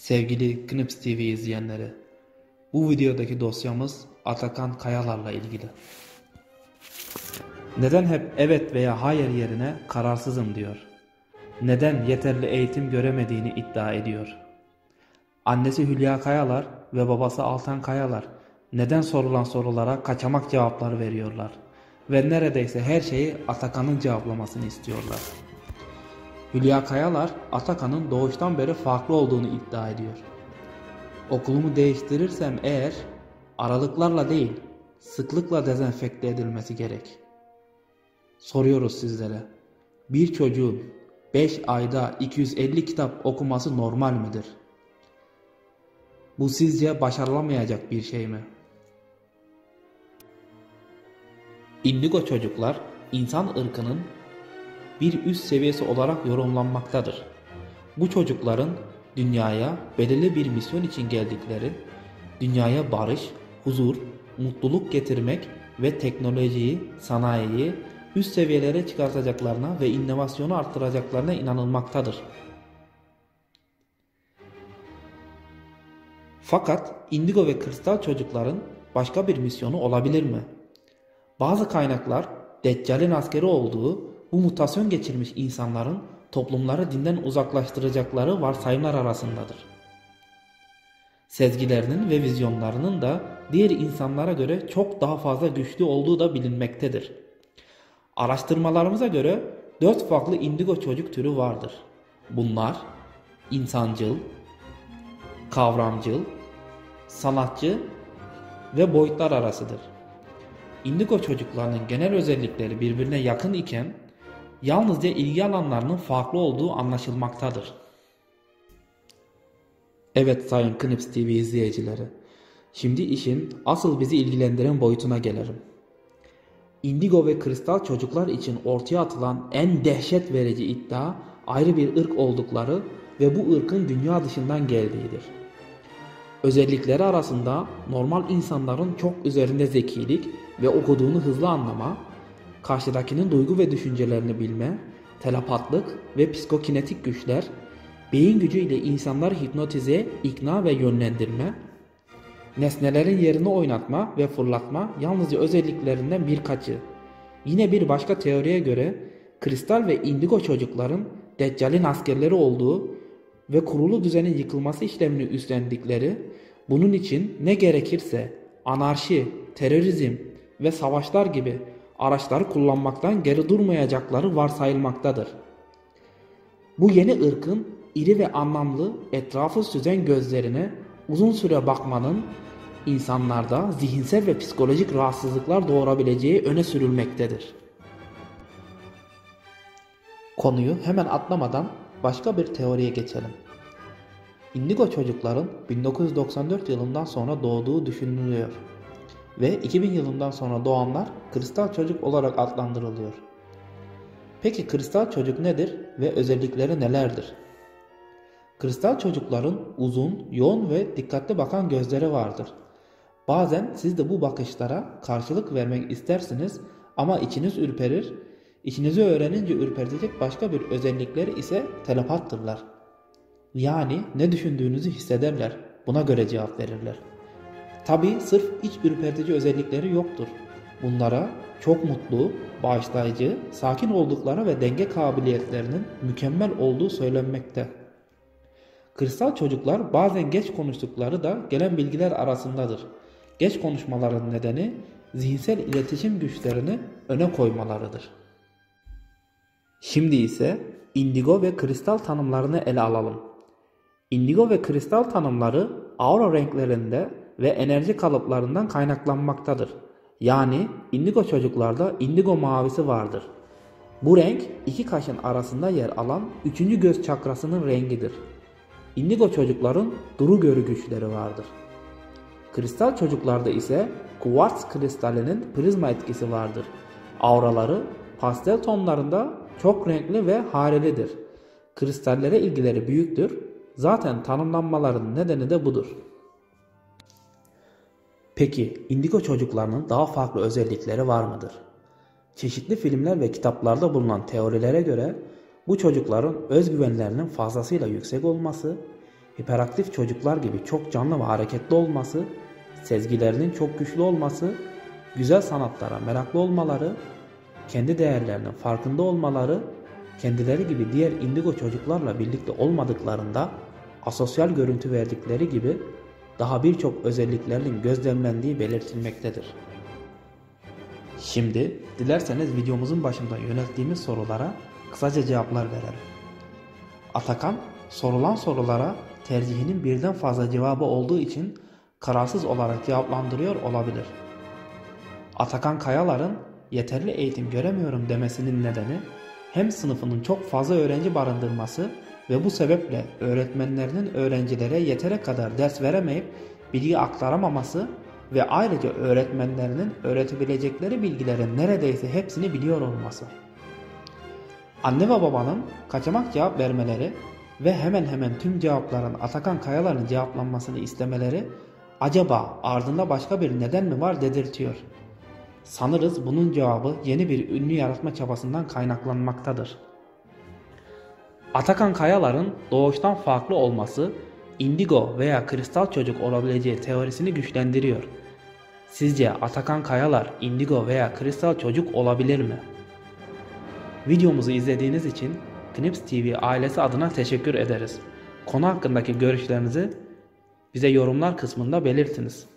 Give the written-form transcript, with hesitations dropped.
Sevgili Knips TV izleyenleri, bu videodaki dosyamız Atakan Kayalar'la ilgili. Neden hep evet veya hayır yerine kararsızım diyor? Neden yeterli eğitim göremediğini iddia ediyor? Annesi Hülya Kayalar ve babası Altan Kayalar neden sorulan sorulara kaçamak cevaplar veriyorlar? Ve neredeyse her şeyi Atakan'ın cevaplamasını istiyorlar. Hülya Kayalar, Atakan'ın doğuştan beri farklı olduğunu iddia ediyor. Okulumu değiştirirsem eğer, aralıklarla değil, sıklıkla dezenfekte edilmesi gerek. Soruyoruz sizlere, bir çocuğun 5 ayda 250 kitap okuması normal midir? Bu sizce başarılamayacak bir şey mi? İndigo çocuklar, insan ırkının bir üst seviyesi olarak yorumlanmaktadır. Bu çocukların dünyaya belirli bir misyon için geldikleri, dünyaya barış, huzur, mutluluk getirmek ve teknolojiyi, sanayiyi üst seviyelere çıkartacaklarına ve inovasyonu arttıracaklarına inanılmaktadır. Fakat indigo ve kristal çocukların başka bir misyonu olabilir mi? Bazı kaynaklar Deccal'in askeri olduğu bu mutasyon geçirmiş insanların toplumları dinden uzaklaştıracakları varsayımlar arasındadır. Sezgilerinin ve vizyonlarının da diğer insanlara göre çok daha fazla güçlü olduğu da bilinmektedir. Araştırmalarımıza göre 4 farklı indigo çocuk türü vardır. Bunlar insancıl, kavramcıl, sanatçı ve boyutlar arasıdır. İndigo çocuklarının genel özellikleri birbirine yakın iken yalnızca ilgi alanlarının farklı olduğu anlaşılmaktadır. Evet sayın Knips TV izleyicileri, şimdi işin asıl bizi ilgilendiren boyutuna gelelim. İndigo ve kristal çocuklar için ortaya atılan en dehşet verici iddia ayrı bir ırk oldukları ve bu ırkın dünya dışından geldiğidir. Özellikleri arasında normal insanların çok üzerinde zekilik ve okuduğunu hızlı anlama, karşıdakinin duygu ve düşüncelerini bilme, telepatlık ve psikokinetik güçler, beyin gücü ile insanları hipnotize, ikna ve yönlendirme, nesnelerin yerini oynatma ve fırlatma yalnızca özelliklerinden birkaçı. Yine bir başka teoriye göre kristal ve indigo çocukların Deccal'in askerleri olduğu ve kurulu düzenin yıkılması işlemini üstlendikleri, bunun için ne gerekirse anarşi, terörizm ve savaşlar gibi araçları kullanmaktan geri durmayacakları varsayılmaktadır. Bu yeni ırkın iri ve anlamlı etrafı süzen gözlerine uzun süre bakmanın insanlarda zihinsel ve psikolojik rahatsızlıklar doğurabileceği öne sürülmektedir. Konuyu hemen atlamadan başka bir teoriye geçelim. İndigo çocukların 1994 yılından sonra doğduğu düşünülüyor ve 2000 yılından sonra doğanlar kristal çocuk olarak adlandırılıyor. Peki kristal çocuk nedir ve özellikleri nelerdir? Kristal çocukların uzun, yoğun ve dikkatli bakan gözleri vardır. Bazen siz de bu bakışlara karşılık vermek istersiniz ama içiniz ürperir. İçinizi öğrenince ürpertecek başka bir özellikleri ise telepattırlar. Yani ne düşündüğünüzü hissederler, buna göre cevap verirler. Tabi sırf iç ürpertici özellikleri yoktur. Bunlara çok mutlu, bağışlayıcı, sakin oldukları ve denge kabiliyetlerinin mükemmel olduğu söylenmekte. Kristal çocuklar bazen geç konuştukları da gelen bilgiler arasındadır. Geç konuşmaların nedeni zihinsel iletişim güçlerini öne koymalarıdır. Şimdi ise indigo ve kristal tanımlarını ele alalım. İndigo ve kristal tanımları aura renklerinde ve enerji kalıplarından kaynaklanmaktadır. Yani indigo çocuklarda indigo mavisi vardır. Bu renk iki kaşın arasında yer alan 3. göz çakrasının rengidir. İndigo çocukların duru görü güçleri vardır. Kristal çocuklarda ise kuvars kristalinin prizma etkisi vardır. Auraları pastel tonlarında çok renkli ve harelidir. Kristallere ilgileri büyüktür. Zaten tanımlanmalarının nedeni de budur. Peki indigo çocuklarının daha farklı özellikleri var mıdır? Çeşitli filmler ve kitaplarda bulunan teorilere göre bu çocukların özgüvenlerinin fazlasıyla yüksek olması, hiperaktif çocuklar gibi çok canlı ve hareketli olması, sezgilerinin çok güçlü olması, güzel sanatlara meraklı olmaları, kendi değerlerinin farkında olmaları, kendileri gibi diğer indigo çocuklarla birlikte olmadıklarında asosyal görüntü verdikleri gibi daha birçok özelliklerinin gözlemlendiği belirtilmektedir. Şimdi dilerseniz videomuzun başında yönelttiğimiz sorulara kısaca cevaplar verelim. Atakan sorulan sorulara tercihinin birden fazla cevabı olduğu için kararsız olarak cevaplandırıyor olabilir. Atakan Kayalar'ın yeterli eğitim göremiyorum demesinin nedeni hem sınıfının çok fazla öğrenci barındırması ve bu sebeple öğretmenlerinin öğrencilere yeteri kadar ders veremeyip bilgi aktaramaması ve ayrıca öğretmenlerinin öğretebilecekleri bilgilerin neredeyse hepsini biliyor olması. Anne ve babanın kaçamak cevap vermeleri ve hemen hemen tüm cevapların Atakan Kayalar'ın cevaplanmasını istemeleri acaba ardında başka bir neden mi var dedirtiyor. Sanırız bunun cevabı yeni bir ünlü yaratma çabasından kaynaklanmaktadır. Atakan Kayalar'ın doğuştan farklı olması indigo veya kristal çocuk olabileceği teorisini güçlendiriyor. Sizce Atakan Kayalar indigo veya kristal çocuk olabilir mi? Videomuzu izlediğiniz için Knips TV ailesi adına teşekkür ederiz. Konu hakkındaki görüşlerinizi bize yorumlar kısmında belirtiniz.